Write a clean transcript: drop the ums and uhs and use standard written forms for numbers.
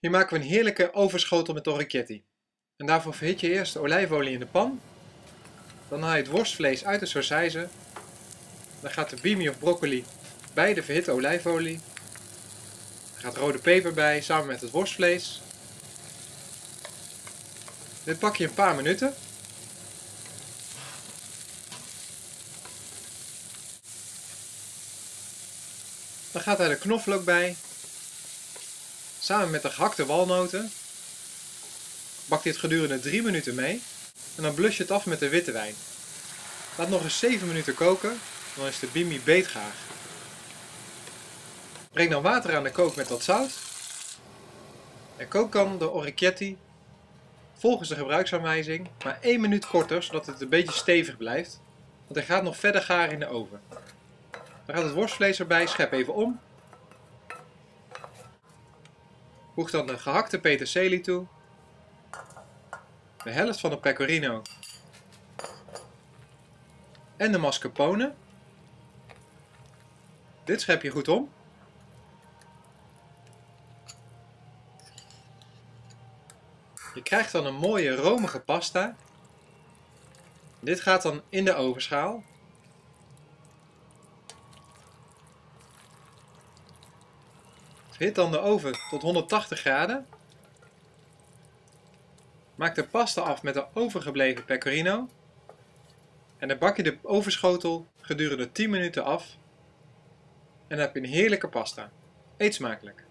Hier maken we een heerlijke ovenschotel met orecchiette. En daarvoor verhit je eerst de olijfolie in de pan. Dan haal je het worstvlees uit de sausijze. Dan gaat de bimi of broccoli bij de verhitte olijfolie. Er gaat rode peper bij samen met het worstvlees. Dit bak je een paar minuten. Dan gaat er de knoflook bij. Samen met de gehakte walnoten. Bak dit gedurende 3 minuten mee. En dan blus je het af met de witte wijn. Laat nog eens 7 minuten koken. Dan is de bimi beetgaar. Breng dan water aan de kook met wat zout. En kook dan de orecchiette volgens de gebruiksaanwijzing, maar 1 minuut korter, zodat het een beetje stevig blijft. Want hij gaat nog verder garen in de oven. Dan gaat het worstvlees erbij, schep even om. Voeg dan de gehakte peterselie toe. De helft van de pecorino. En de mascarpone. Dit schep je goed om. Je krijgt dan een mooie romige pasta. Dit gaat dan in de ovenschaal. Verhit dan de oven tot 180 graden. Maak de pasta af met de overgebleven pecorino. En dan bak je de ovenschotel gedurende 10 minuten af. En dan heb je een heerlijke pasta. Eet smakelijk!